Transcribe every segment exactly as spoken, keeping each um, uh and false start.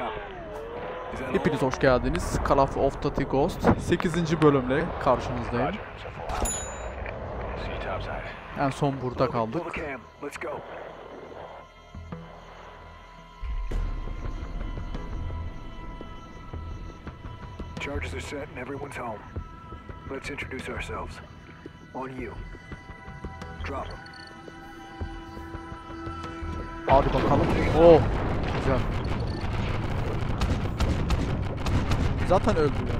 Hepiniz hoş geldiniz. Call of Duty Ghost sekizinci bölümle karşınızdayım. En son burada kaldık. Charges are set and everyone's home. Let's introduce ourselves. On you. Drop them. Hadi bakalım. Oh, güzel. Zaten öldüler.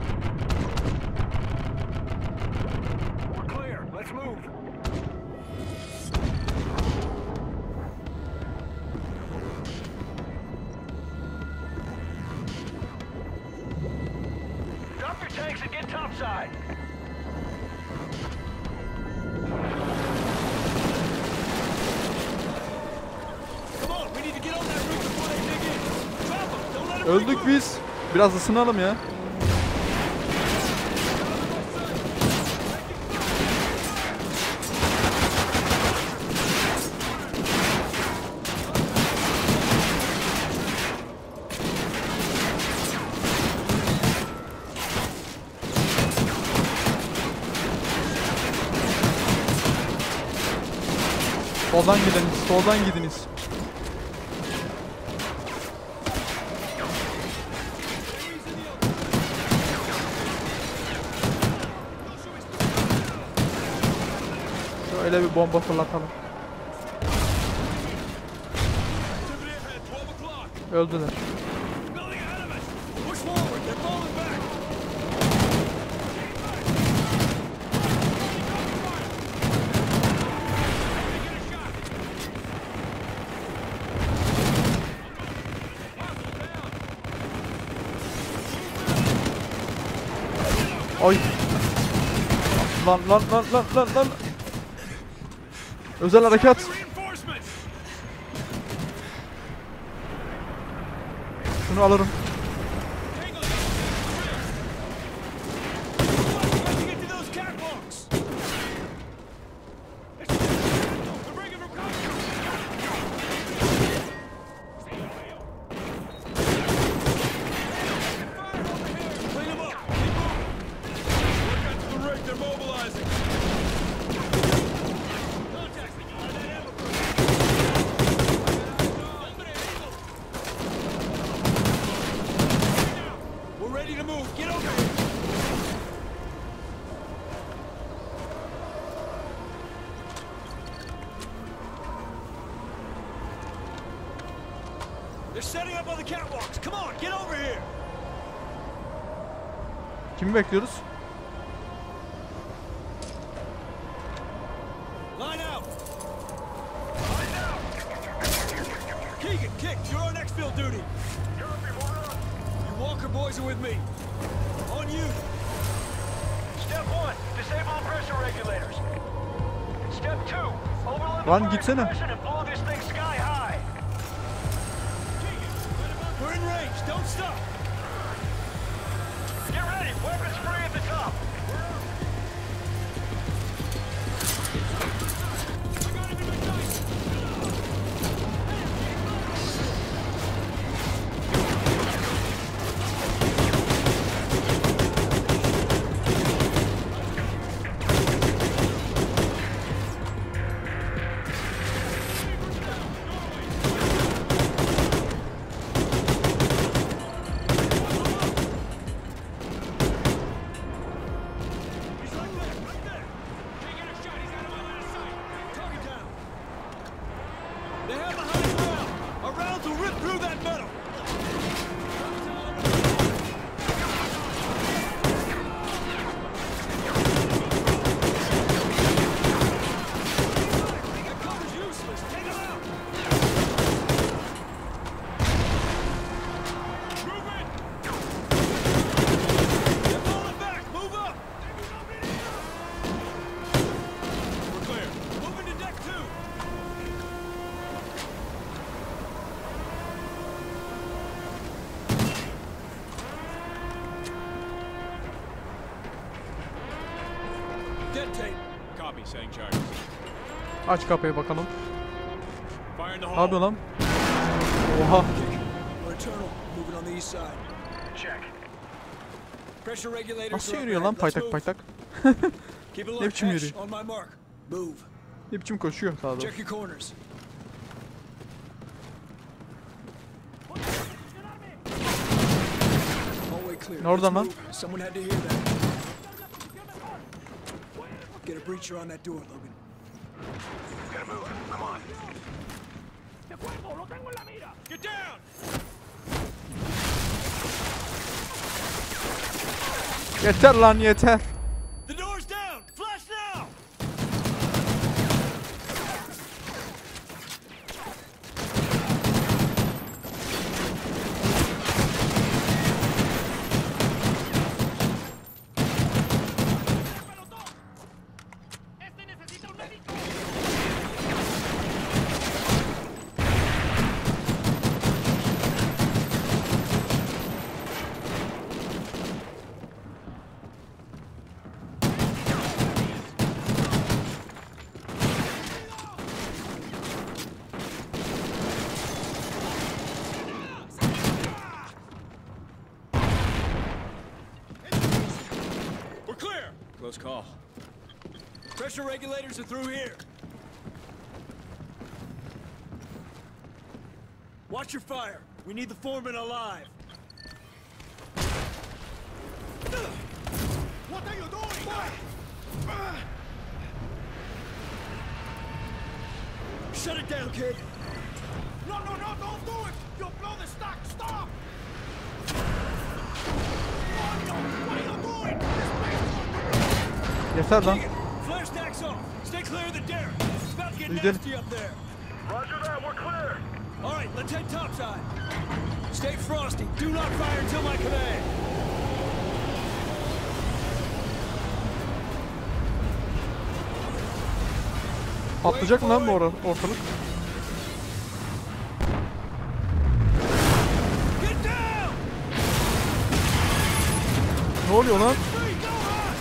We're clear. Let's move. Drop your tanks and get topside. Come on, we need to get on that roof before they dig in. Drop them. Don't let them. Öldük biz. Biraz ısınalım ya. Soldan gidiniz, soldan gidiniz. Şöyle bir bomba fırlatalım. Öldüler. Ay. Lan lan lan lan lan lan. Özel harekat. Şunu alırım. Setting up on the catwalks. Come on, get over here. Kimi bekliyoruz? Line out. Line out. Keegan, kick. You're on exfil duty. You Walker boys are with me. On you. Step one, disable pressure regulators. Step two, overload Lan the gitsene. compression and blow this thing sky high. We're in range. Don't stop. Get ready. Weapons free at the top. I got him in my sights. Aç kapıyı bakalım. Ne yapıyor lan? Oha. on the east side. Check. Pressure regulators Nasıl are yürüyor up lan ahead. Let's paytak move. paytak? Keep it Ne locked. biçim Hatch, yürüyor? on my mark. Move. Ne biçim koşuyor daha doğrusu. Check your corners. Hallway clear. Oradan Let's lan. move. Someone had to hear that. Get a breacher on that door, Logan. Gotta move. Come on. Get down! Yeter lan yeter. The door's down! Flash now! We're clear! Close call. Pressure regulators are through here. Watch your fire. We need the foreman alive. What are you doing? Shut it down, kid. No, no, no, don't do it! You'll blow the stock! Stop! What are you doing? Yeter lan. Flare stacks off. Stay clear of the derrick. It's about to get You did. nasty up there. Roger that. We're clear. All right, let's head topside. Stay frosty. Do not fire until my command. Patlayacak mı lan bu or ortalık? Get down! Ne oluyor lan? Free, go on!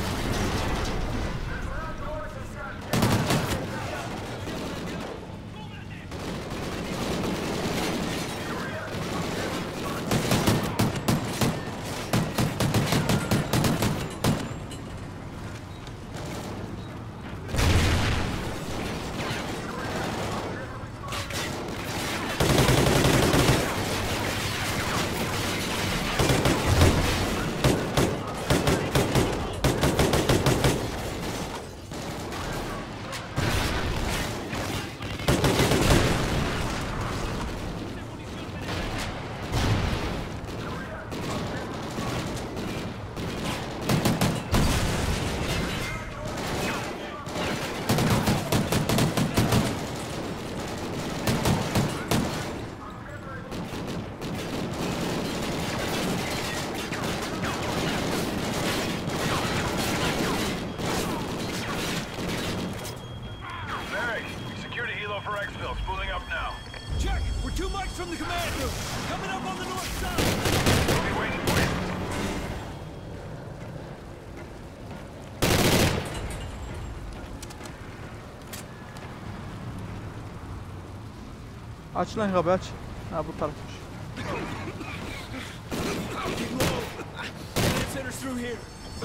Barry, secured a helo for exfil. Spooling up now. Check! We're two mics from the command room. Coming up on the north side. We'll be waiting for you. Aç lan kapıyı aç. Ha bu tarafmış. Keep low. Command center's through here.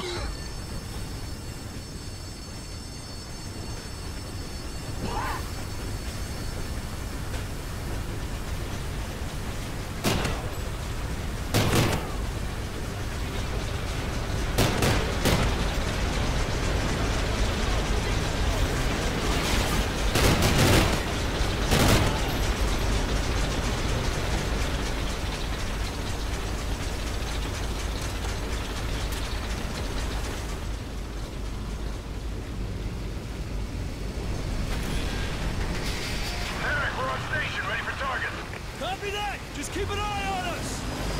Derek, we're on station. Ready for target. Copy that! Just keep an eye on us!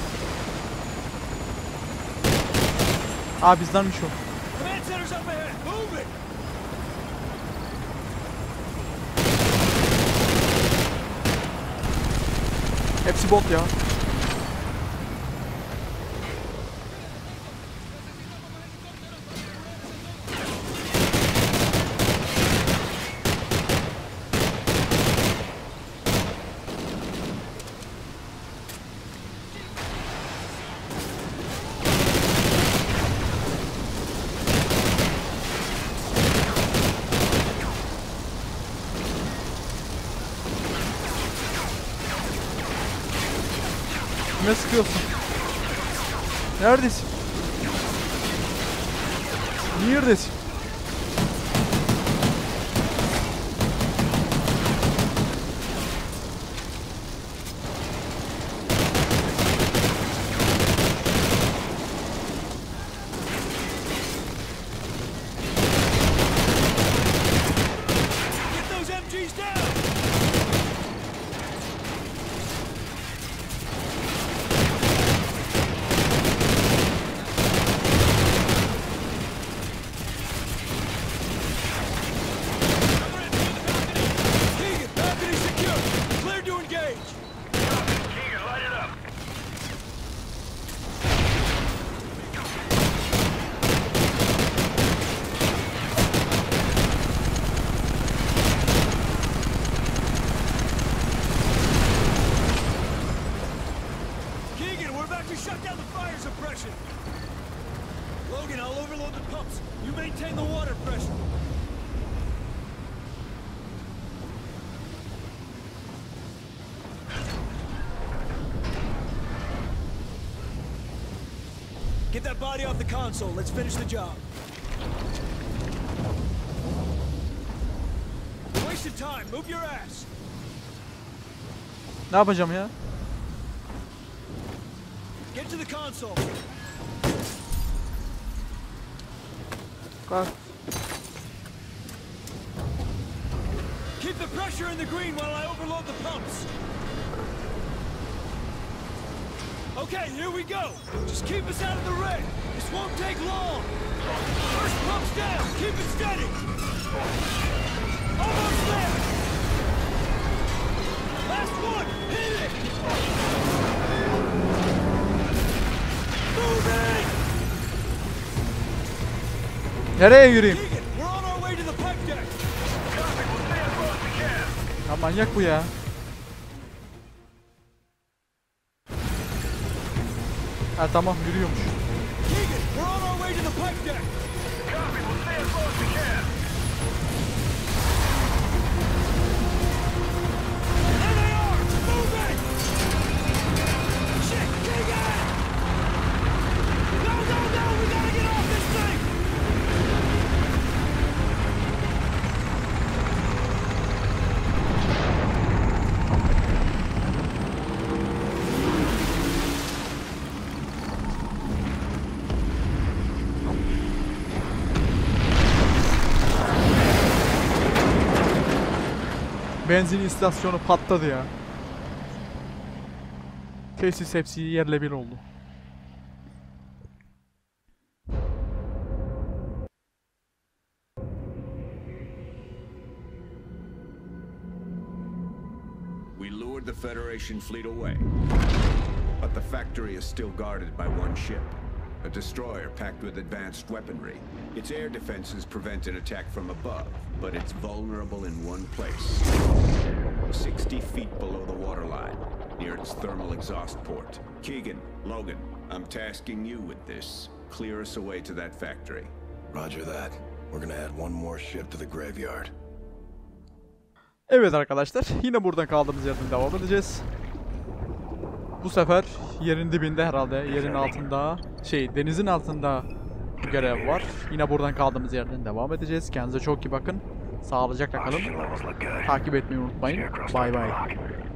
Aa bizdenmiş o. Command center's up ahead. Move it! Hepsi bot ya. Kime sıkıyorsun? Neredesin? Neredesin? Get those M Gs down! Keegan, balcony secure. Clear to engage. Keegan, light it up. Keegan, we're about to shut down the fire suppression. Logan, I'll overload the pumps. You maintain the water pressure. Get that body off the console. Let's finish the job. You're wasting time. Move your ass. Ne yapacağım ya? Get to the console. Kalk. Keep the pressure in the green while I overload the pumps. Okay, here we go. Just keep us out of the red. This won't take long. First pump's down. Keep it steady. Almost there. Last one. Hit it. Moving. Nereye yürüyeyim? Keegan, we're on our way to the pipe deck. Copy. We'll stay as close as we can. Ya manyak bu ya. Ha tamam yürüyormuş. Keegan, we're on our way to the pipe deck. Copy. We'll stay as close as we can. There they are. Moving. Shit, Keegan. Go, go, go. We gotta get off this thing. Benzin istasyonu patladı ya. Tesis hepsi yerle bir oldu. We lured the Federation fleet away. But the factory is still guarded by one ship. A destroyer packed with advanced weaponry. Its air defenses prevent an attack from above, but it's vulnerable in one place. sixty feet below the waterline, near its thermal exhaust port. Keegan, Logan, I'm tasking you with this. Clear us away to that factory. Roger that. We're gonna add one more ship to the graveyard. Evet arkadaşlar, yine buradan kaldığımız yerden devam edeceğiz. Bu sefer yerin dibinde herhalde, yerin altında, şey denizin altında bir görev var. Yine buradan kaldığımız yerden devam edeceğiz. Kendinize çok iyi bakın. Sağlıcakla kalın. Takip etmeyi unutmayın. Bay bay.